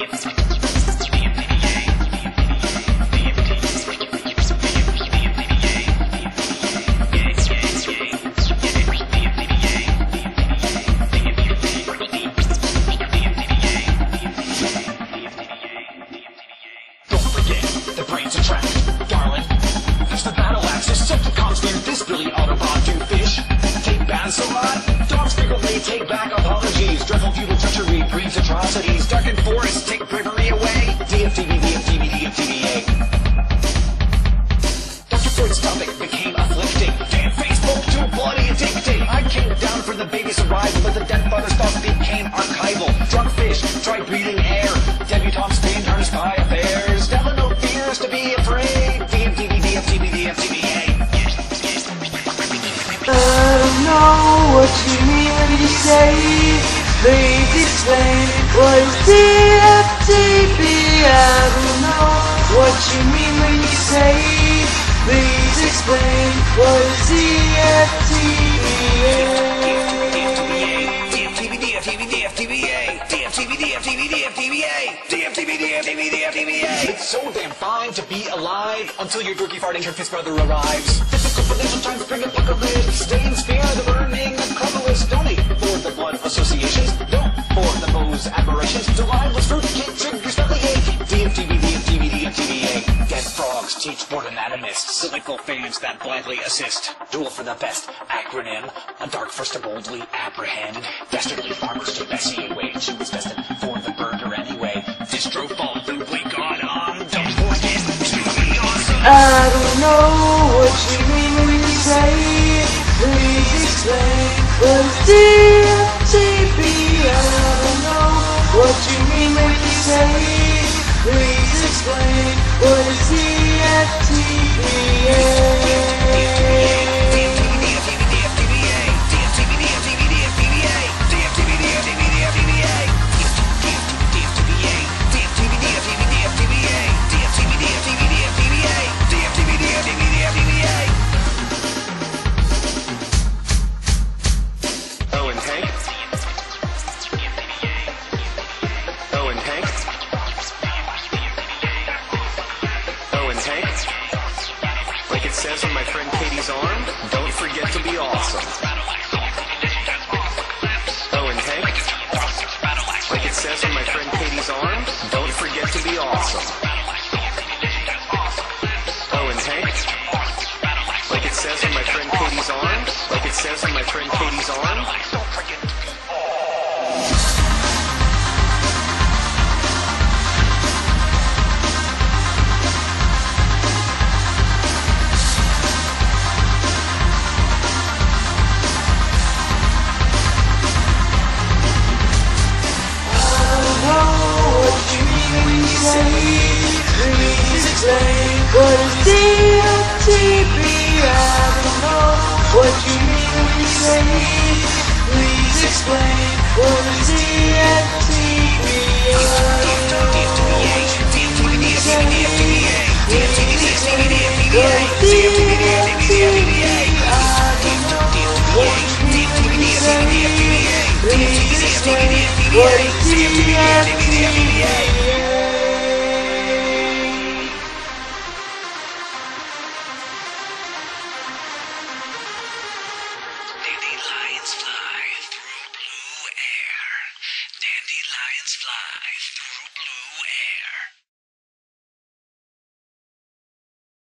The brains are trapped, darling. Use the battle axe, Decepticons fear this Billy Autobot do fish. Take baths a lot, dogs frequently take back apologies. Dreadful feudal treachery breeds atrocities. Darkened forests take bravery away. DFTV, DFTV, DFTVA. Dr. Freud's topic became afflicting. Damn Facebook, too bloody addicting. I came down for the baby's arrival, but the dead father's thoughts became archival. Drunk fish, try breathing air. Debutantes being turned spy affairs. Devil no fears to be afraid. DFTV, DFTV, DFTVA. I don't know what you mean when you say, please explain what is DFTV. I don't know what you mean when you say, please explain what is DFTV. It's so damn fine to be alive until your dorky farting fist brother arrives. Difficult financial times bring apocalypse. Stay in spare the burning acropolis. Donate for the blood associations. Don't for the Bose aberrations. Delilah's fruitcake triggers bellyache. DFTV, DFTV, DFTVA. Dead frogs teach born anatomists. Cynical fans that blindly assist. Duel for the best acronym. A dark first to boldly apprehend. Dastardly farmers to Bessie away. She was destined for the burger anyway. Distro fall duly gone on. Don't forget to be awesome. I don't know what you mean when you say, please explain what is DFTV. I don't know what you mean when you say, please explain what is DFTV. Like it says on my friend Katie's arm, don't forget to be awesome. Oh, and Hank, like it says on my friend Katie's arm, don't forget to be awesome. Oh, and Hank, like it says on my friend Katie's arm, like it says on my friend Katie's arm, don't forget to be Please explain what is DFTV. I don't know what you mean when you say, please explain what is DFTV. I don't know what you mean when you say, please explain what is DFTV. I don't know what you mean when you say, please explain what is DFTV. Dandelions fly through blue air. Dandelions fly through blue air.